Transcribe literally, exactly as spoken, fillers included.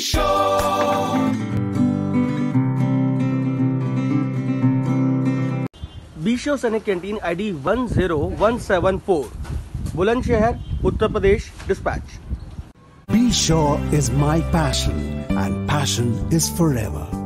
Show. Be sure सैनिक canteen I D one zero one seven four, Bulandshahr, Uttar Pradesh. Dispatch. Be Sure is my passion, and passion is forever.